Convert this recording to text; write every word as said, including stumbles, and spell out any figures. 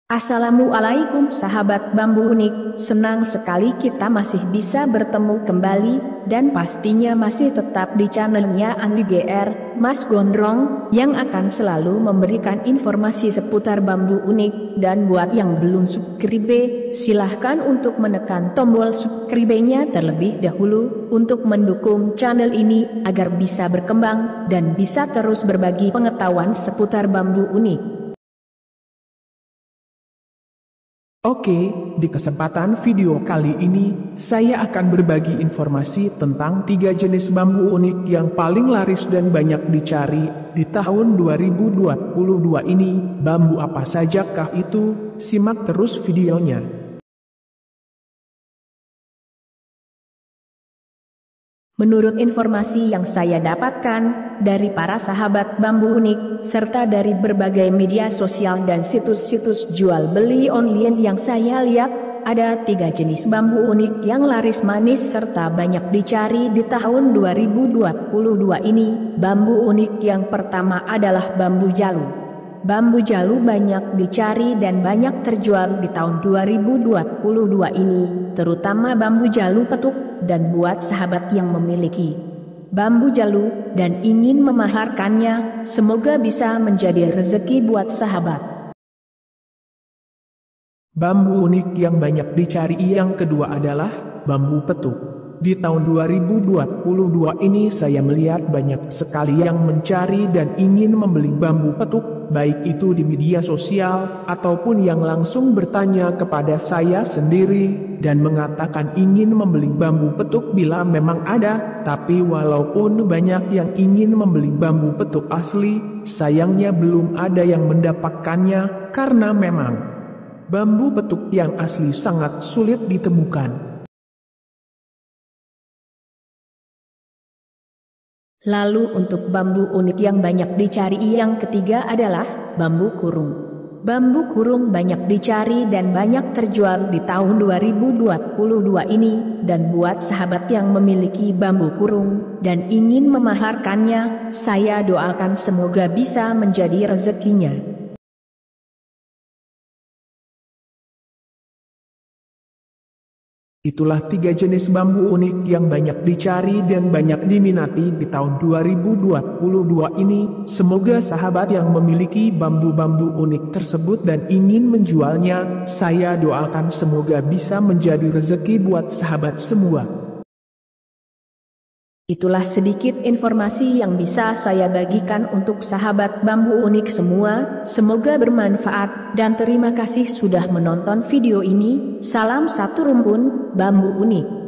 Assalamualaikum sahabat bambu unik, senang sekali kita masih bisa bertemu kembali, dan pastinya masih tetap di channelnya Andi G R, Mas Gondrong, yang akan selalu memberikan informasi seputar bambu unik. Dan buat yang belum subscribe, silahkan untuk menekan tombol subscribe-nya terlebih dahulu, untuk mendukung channel ini, agar bisa berkembang, dan bisa terus berbagi pengetahuan seputar bambu unik. Oke, di kesempatan video kali ini, saya akan berbagi informasi tentang tiga jenis bambu unik yang paling laris dan banyak dicari di tahun dua ribu dua puluh dua ini. Bambu apa sajakah itu? Simak terus videonya. Menurut informasi yang saya dapatkan dari para sahabat bambu unik, serta dari berbagai media sosial dan situs-situs jual beli online yang saya lihat, ada tiga jenis bambu unik yang laris manis serta banyak dicari di tahun dua ribu dua puluh dua ini. Bambu unik yang pertama adalah bambu jalu. Bambu jalu banyak dicari dan banyak terjual di tahun dua ribu dua puluh dua ini, terutama bambu jalu petuk. Dan buat sahabat yang memiliki bambu jalu dan ingin memaharkannya, semoga bisa menjadi rezeki buat sahabat. Bambu unik yang banyak dicari yang kedua adalah bambu petuk. Di tahun dua ribu dua puluh dua ini saya melihat banyak sekali yang mencari dan ingin membeli bambu petuk, baik itu di media sosial ataupun yang langsung bertanya kepada saya sendiri dan mengatakan ingin membeli bambu petuk bila memang ada. Tapi walaupun banyak yang ingin membeli bambu petuk asli, sayangnya belum ada yang mendapatkannya karena memang bambu petuk yang asli sangat sulit ditemukan. Lalu untuk bambu unik yang banyak dicari yang ketiga adalah bambu kurung. Bambu kurung banyak dicari dan banyak terjual di tahun dua ribu dua puluh dua ini, dan buat sahabat yang memiliki bambu kurung dan ingin memaharkannya, saya doakan semoga bisa menjadi rezekinya. Itulah tiga jenis bambu unik yang banyak dicari dan banyak diminati di tahun dua ribu dua puluh dua ini. Semoga sahabat yang memiliki bambu-bambu unik tersebut dan ingin menjualnya, saya doakan semoga bisa menjadi rezeki buat sahabat semua. Itulah sedikit informasi yang bisa saya bagikan untuk sahabat bambu unik semua. Semoga bermanfaat dan terima kasih sudah menonton video ini. Salam satu rumpun bambu unik.